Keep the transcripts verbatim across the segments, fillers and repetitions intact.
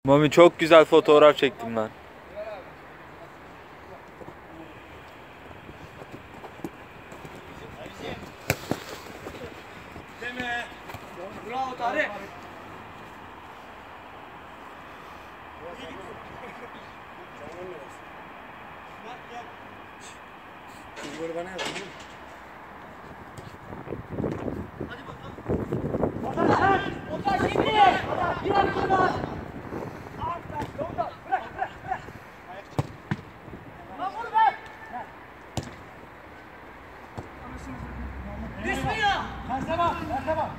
Mami çok güzel fotoğraf çektim ben. Deme. Bravo Tarık. Bunu bana yap. Hadi bakalım. Otar. Otar şimdi. Bir dakika daha. Bırak bırak bırak. Lan vur be. Düşmüyor. Terse bak, terse bak.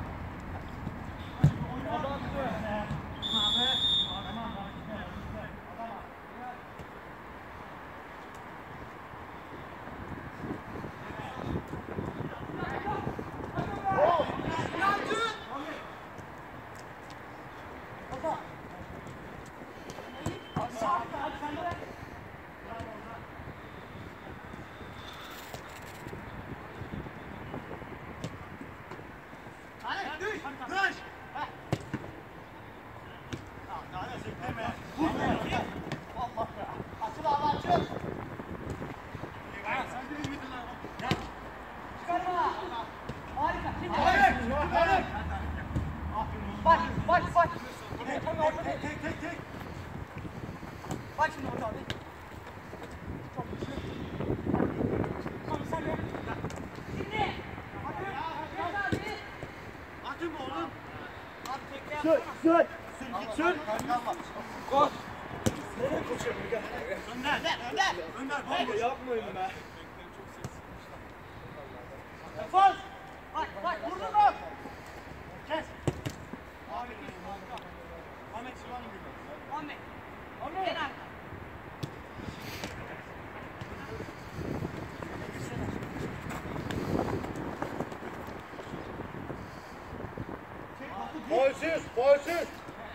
Bak, bak, bak. Tek, tek, tek, tek. Bak şimdi orada abi. Çok güzel. Tamam sen de. Şimdi. Hadi. Hadi abi. Atın oğlum. Abi tekle Sür, yapsana. sür. Sür, git sür. Koş. Nereye koşuyorsun? Önder, Önder. Önder, bomba yapmayın be. Defans. Bak, bak, vurdun mu? Kes. Ahmet, Ahmet Şivan'ın gibi. Ahmet. Ahmet. Gel arka. Boysuz, boysuz.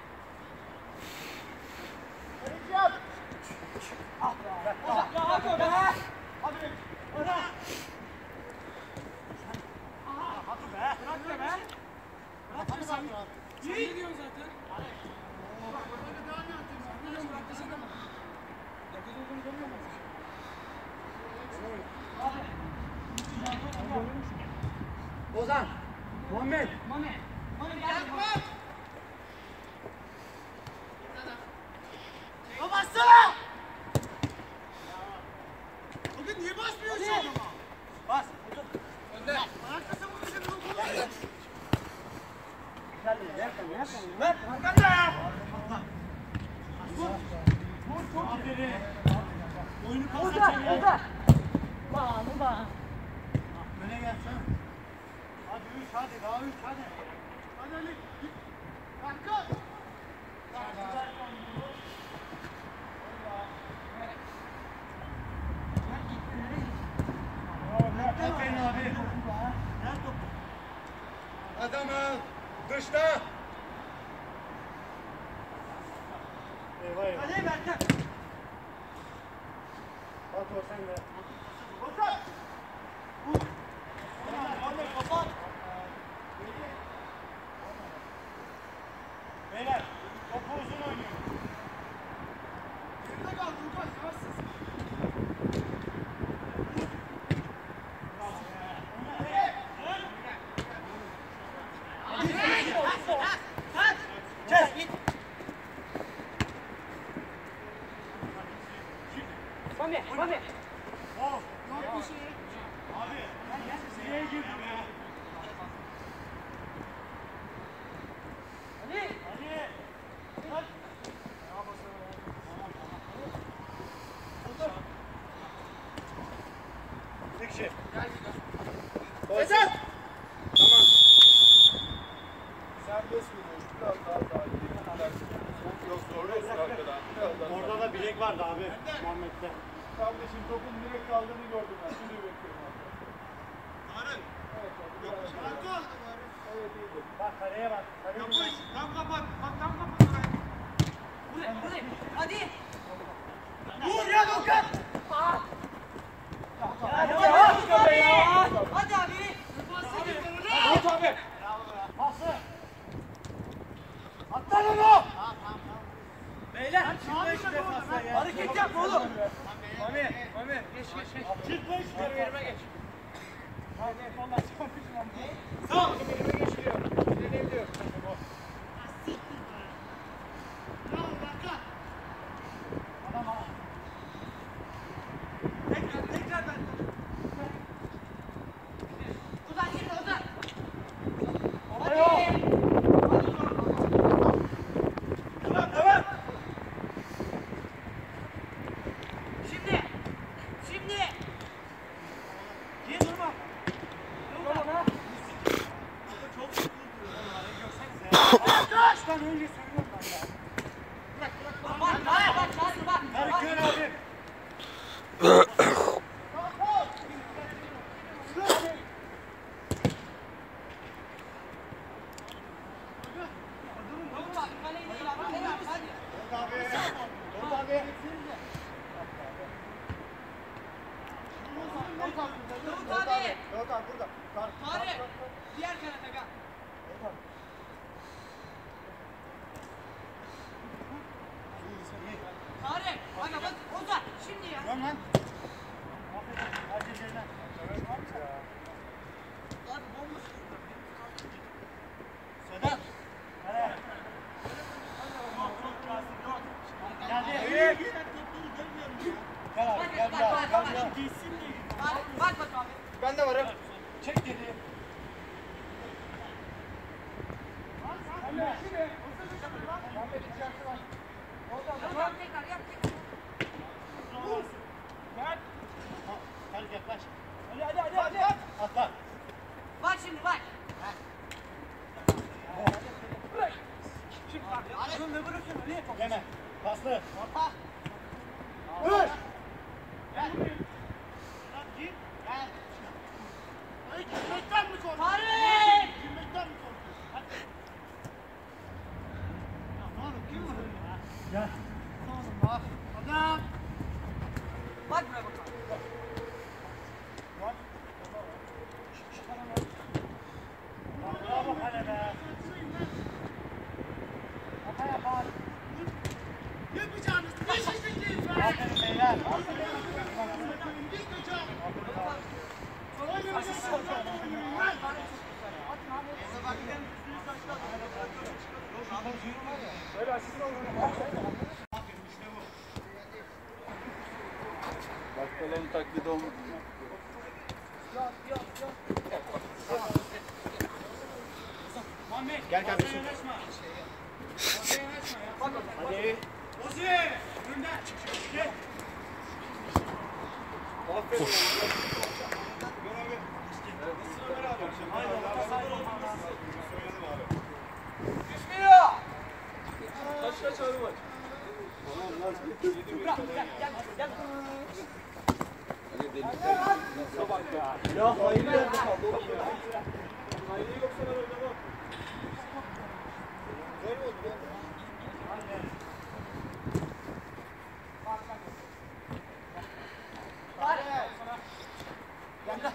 Yap. Ah be. Ya hadi be. Hadi. Hadi. Hadi be. Bırak be be. Hadi sen. Sen ne diyorsun zaten? Ozan. Muhammed. Mami. Mami gel. Bak. Ya bassana. Bugün niye basmıyorsun Hadi. adama? Bas. Önde. Ayakta sen bunu şimdi bunu. Ver. Arkanda. Aferin. Oyunu Orada. kazanacak. Orada. Bağlı bağlı. Öne gelsene. Hadi üç hadi daha üç hadi. Hadi Ali. Git. Kanka. Aferin abi. Gel topu. Adamı dışta. Eyvah eyvah. Hadi Berkan. Bak o sen de. Otur. Ahmet kapat. Beyler topu uzun oynuyor. Geride kal Lucas yavaşsın. Kes git. Mami, Mami. Oh, yok bir şey. Abi, nereye girdin ya? Hadi. Hadi. Hadi. Bir kişi. Vedat. Tamam. Serbest mi? Biraz daha daha Yok zorluyorsun arkadan. Orada da bilek vardı abi. Muhammed'de. Kardeşim topun direkt kaldığını gördüm ben. Şimdi bekliyorum abi. Tarık. Evet abi. Yok. Marco. Evet iyiydi. Bak kareye bak. Kareye Yapış. Tam kapat. Bak tam kapat orayı. Buraya, buraya. Hadi. Vur ya Dokan. Aa. Hadi abi. Hadi abi. Hadi abi. Pası. Atlan onu. Beyler hareket yapma oğlum. Mami, Mami geç geç geç. Çıkma şu yerime geç. Sağ ol. Yerime geç diyor. Ne diyor? Tekrar tekrar ben. Uzak git uzak. Hadi. Tamam tamam. Şimdi. Şimdi. Niye durma? Durma lan. Çok sıkıntı duruyor. Baştan önce söylüyorum ben ya. Bırak bırak. Bak bak bak bak bak. Tarık Kör abi. Ben de varım. Çek geriye. Hadi yaklaş. Hadi hadi hadi hadi. Atla. Bak şimdi bak. Şimdi bak. Oğlum ne bırakıyorsun Ali? Yeme. Paslı. Orta. Vur. Gel. Git. Gel. Ay gitmekten mi korkuyorsun? Tarık! Gitmekten mi korkuyorsun? Hadi. Ya ne olur kim vurur ya? Gel. Ne olur bak. Adam. Bak buraya bak. Bravo kale be. Hata yapar. Yapacağınız ne şişeceğiz be? Aferin beyler. Git hocam. Asist hocam. Böyle asist olur. Başkalarının taklidi olmuş. Muhammed. Gel kardeşim. Ortaya yanaşma. Ortaya yanaşma ya. Hadi. Ozi. Önden. Gel. Aferin. Düşmüyor. Kaç kaç abi var? Bırak gel gel gel. Ya hayır nerede kaldı oğlum ya? Hayır yok sana öyle bak. Gol oldu lan. Tarık. Gönder.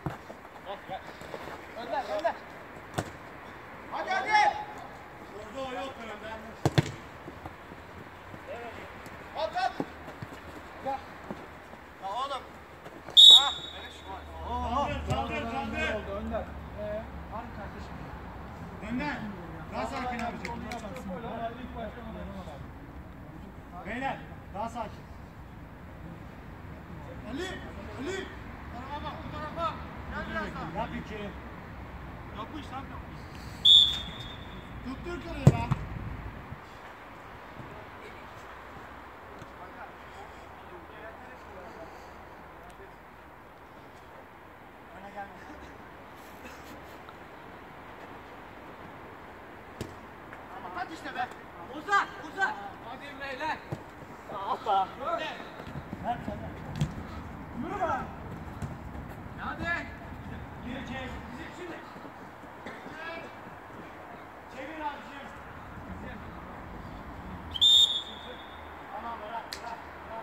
Gönder gönder. Hadi hadi. Orada o yok önden. At at. Ya oğlum. Ha, öyle şu var. Kaldır, kaldır, kaldır. Önder. Ee, var mı kardeşim? Önden. Daha sakin abicim. Beyler, daha sakin. Ali, Ali. Bu tarafa bak, bu tarafa. Gel biraz daha. Yap iki. Yapmış lan yapmış. Tuttur kırıyı lan. Öne gelme. At işte be. Uzak uzak. Hadi beyler. Atla. Böyle. Ver sen de. Yürü be. Hadi. Geri çek. Bizim şimdi. Çevir abicim. Tamam bırak bırak bırak.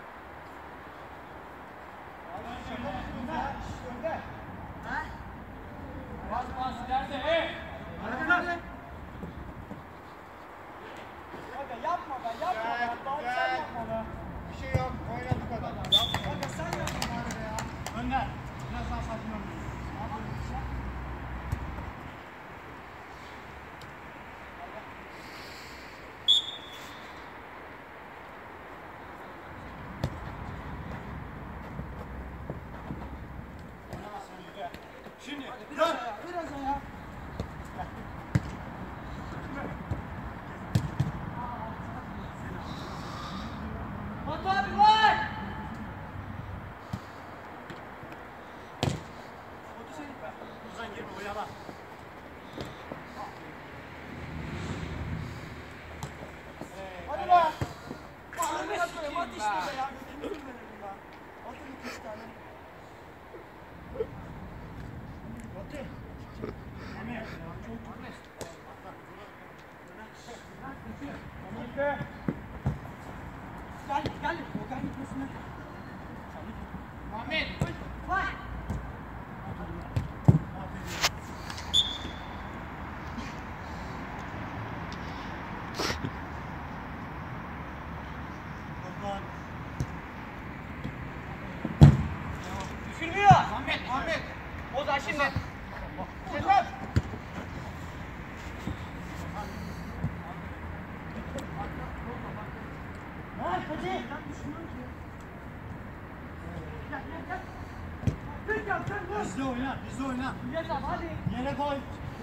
Önde. Önde. Ha? Bas bas nerede? Hey. Hadi hadi. Yapma be yapma be. işte be ya. Gözünü verelim ya. Atın iki üç tane. Batı. Mehmet. Çok çok. Gel gel. O gel gitmesine. Muhammed. Vay. Düşürmüyor. Muhammed. Muhammed. Ozan şimdi. Sezer. Lan hadi. Gel gel gel. Gel gel gel. Bizde oyna, bizde oyna. Gel abi hadi. Yere koy.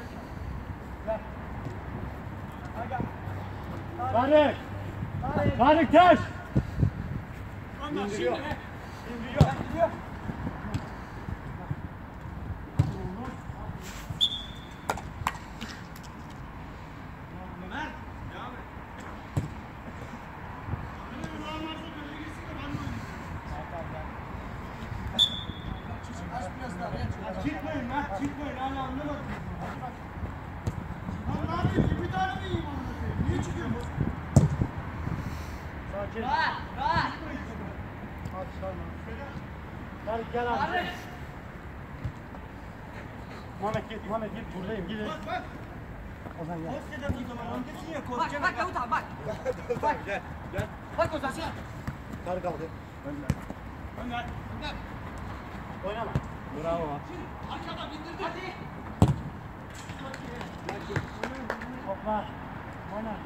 Aga. Tarık. Tarık. Tarık taş. İndiriyor. İndiriyor. İndiriyor. Ömer. Devam et. Çıkmayın lan, çıkmayın. Hala anlamadım. Lan ne yapayım? Bir tane mi yiyeyim anlatayım? Niye çıkıyorsun? Sakin. Rahat. Rahat. Hadi çıkarma. Tarık gel abi. Tarık. Muhammed git, Muhammed git. Buradayım, gidin. Bak bak. Ozan gel. Koş dedim o zaman. Öndesin ya koş. Bak bak Davut abi bak. Bak. Gel, gel. Bak Ozan. Tarık aldı. Önder. Önder. Önder. Oynama. Bravo. Arkadan bindirdi. Hadi. Topla. Oyna.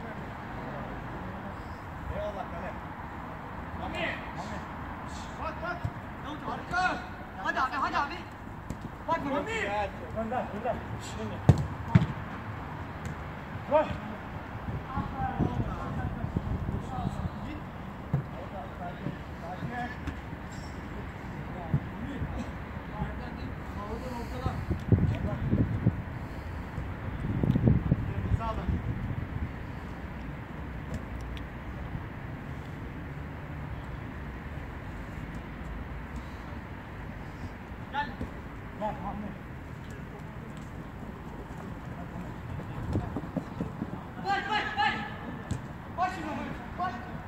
Eyvallah kale. Muhammed. Bak bak. Arka. Hadi abi hadi abi. Bak Muhammed. Gönder, gönder. Şimdi. Koş. Gel. Gel Muhammed. Bak bak bak. Bak şimdi bak.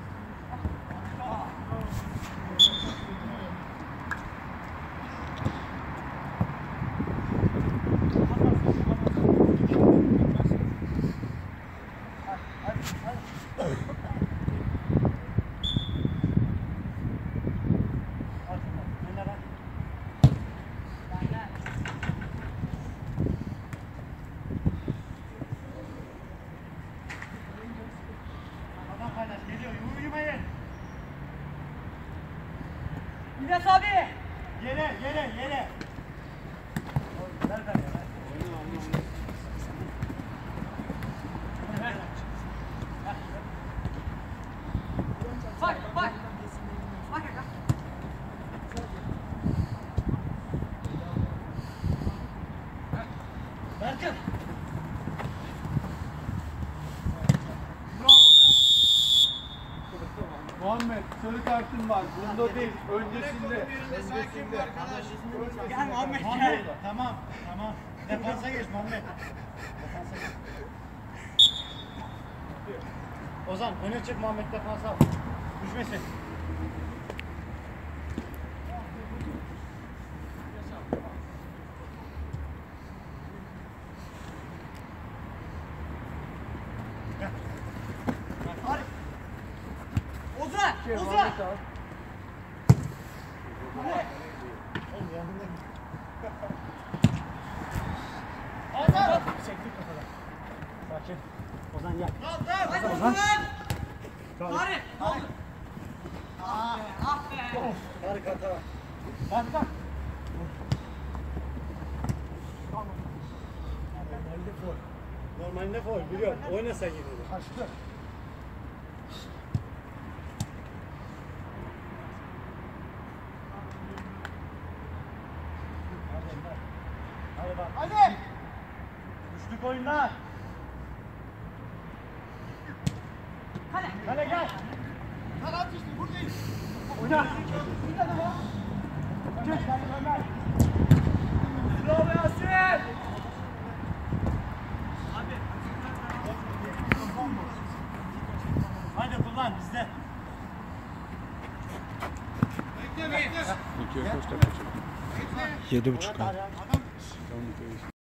Adam paylaş geliyor. Uyumayın. İlyas abi. Yere, yere, yere. Ver ver ver. Bak bak. Bak aga. Berkın. Muhammed sarı kartın var. Bunda değil. Öncesinde. Öncesinde. Gel Muhammed Muhammed. gel. Tamam, tamam. Defansa geç Muhammed. Defansa geç. Ozan öne çık Muhammed defansa al. Düşmesin. Ozan. Ozan. Oğlum yanında git. Ozan. Sektir kafadan. Sakin. Ozan gel. Hadi Ozan. Ozan. Tarık. Tarık. Ne oldu? Ah be. Ah be. Tarık hata. Bak bak. Normalde foul. Normalde foul biliyorum. Oyna sen yine de. Kaçtı. Hadi bak. Hadi. Düştük oyundan. Kale. Kale gel. Kanat işte buradayız. Oyna. Geç. Bravo Yasin. Hadi kullan bizde. Bekle bekle. İkiye kaç dakika? Bekle. Yedi buçuk. Adam